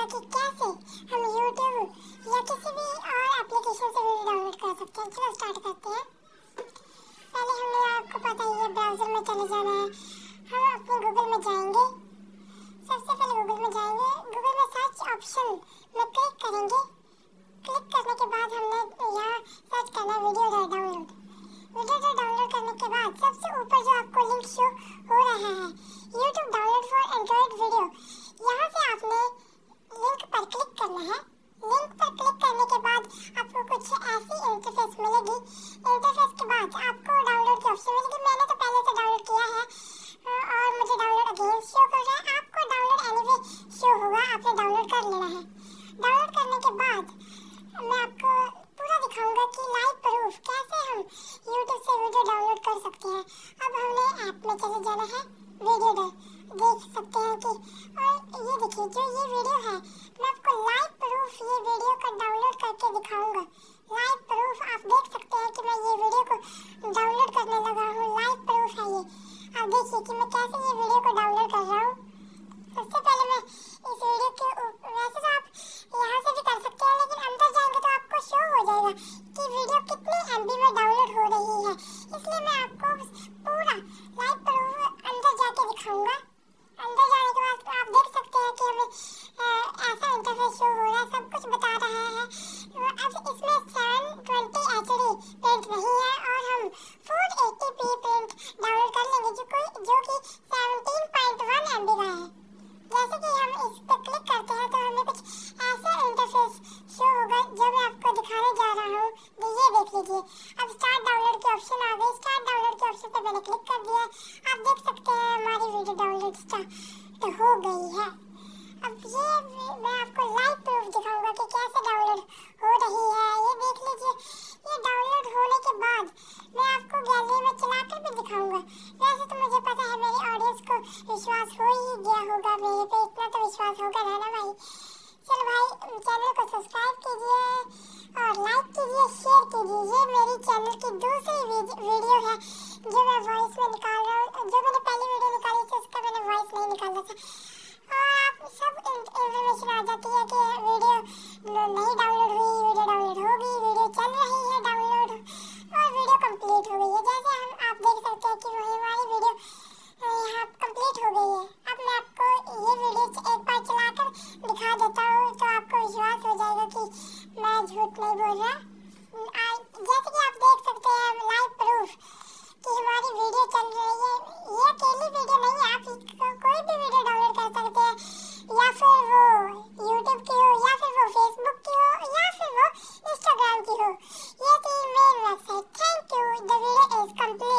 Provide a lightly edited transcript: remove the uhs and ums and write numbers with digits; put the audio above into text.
कि कैसे हम YouTube या किसी भी और एप्लीकेशन से वीडियो डाउनलोड कर सकते हैं। चलो स्टार्ट करते हैं। पहले हमें आपको पता ही है ब्राउज़र में चले जाना है। हम अपने गूगल में जाएंगे। सबसे पहले गूगल में जाएंगे। गूगल में सर्च ऑप्शन में क्लिक करेंगे। क्लिक करने के बाद हमने यहाँ सर्च करना है वीडियो डाउनलोड। वीडियो डाउनलोड करने के बाद सबसे ऊपर जो आपको लिंक शो हो रहा है YouTube download for android video, यहाँ से आपने लिंक पर क्लिक करना है। लिंक पर क्लिक करने के बाद आपको कुछ ऐसी इंटरफेस मिलेगी। इंटरफेस के बाद आपको डाउनलोड की ऑप्शन मिलेगी। मैंने तो पहले से डाउनलोड किया है और मुझे डाउनलोड अगेन शो कर रहा है। आपको डाउनलोड एनीवे शो होगा, आपने डाउनलोड कर लेना है। डाउनलोड करने के बाद मैं आपको पूरा दिखाऊंगा कि लाइव प्रूफ कैसे हम YouTube से वीडियो डाउनलोड कर सकते हैं। अब हमने ऐप में चले जाना है। वीडियो देख सकते हैं कि और ये देखिए जो ये वीडियो है मैं आपको लाइव प्रूफ ये वीडियो का डाउनलोड करके दिखाऊंगा। लाइव प्रूफ आप देख सकते हैं कि मैं ये वीडियो को डाउनलोड करने लगा हूँ। लाइव प्रूफ है ये। आप देखिए कि मैं कैसे ये वीडियो को डाउनलोड कर रहा हूँ। सबसे पहले मैं इस वीडियो के वैसे तो आप यहाँ से भी कर सकते हैं, लेकिन अंदर जाएंगे तो आपको शो हो जाएगा कि वीडियो कितने MB में डाउनलोड हो रही है। इसलिए मैं आपको पूरा लाइव प्रूफ अंदर जाके दिखाऊंगा। अंदर जाने के बाद आप देख सकते हैं कि हमें ऐसा इंटरफेस शो हो रहा है, सब कुछ बता रहा है। अब इसमें 720 HD प्रिंट नहीं है और हम 480p प्रिंट डाउनलोड कर लेंगे जो कि 17.1 MB का है। जैसे कि हम इस पर क्लिक करते हैं तो हमें कुछ ऐसा इंटरफेस शो होगा जो मैं आपको दिखाने जा रहा हूँ। ये देख लीजिए। अब स्टार्ट डाउनलोड की ऑप्शन आ गई। स्टार्ट डाउनलोड के ऑप्शन पे मैंने क्लिक कर दिया। आप देख सकते हैं हमारी वीडियो डाउनलोड स्टार्ट हो गई है। अब ये मैं आपको लाइव प्रूफ दिखाऊंगा कि कैसे डाउनलोड हो रही है। ये देख लीजिए। ये डाउनलोड होने के बाद मैं आपको गैलरी में चलाकर भी दिखाऊंगा। वैसे तो मुझे पता है मेरी ऑडियंस को विश्वास हो ही गया होगा, मेरे पे इतना तो विश्वास होगा ना भाई। चलो भाई चैनल को सब्सक्राइब कीजिए और लाइक कीजिए, शेयर कीजिए। ये मेरी चैनल की दूसरी वीडियो है जो मैं वॉइस में निकाल रहा हूँ। जो मैंने पहली वीडियो निकाली थी उसका मैंने वॉइस नहीं निकाला था। और आप सब इन्फॉर्मेशन आ जाती है कि वीडियो नहीं डाउनलोड हुई, वीडियो डाउनलोड होगी, वीडियो चल रही है डाउनलोड और वीडियो कंप्लीट हो गई है। जैसे आप देख सकते हैं कि हमारी वीडियो यहाँ कंप्लीट हो गई है। अब मैं आपको ये वीडियो एक बार चलाकर दिखा देता हूँ तो आपको विश्वास हो जाएगा कि मैं झूठ नहीं बोल रहा। जैसे कि आप देख सकते हैं लाइव प्रूफ कि हमारी वीडियो चल रही है। ये अकेली वीडियो नहीं है, आप कोई भी वीडियो डाउनलोड कर सकते हैं, या फिर वो YouTube की हो, या फिर वो Facebook की हो, या फिर वो Instagram की हो। ये थी मेरी website. Thank you. The video is complete.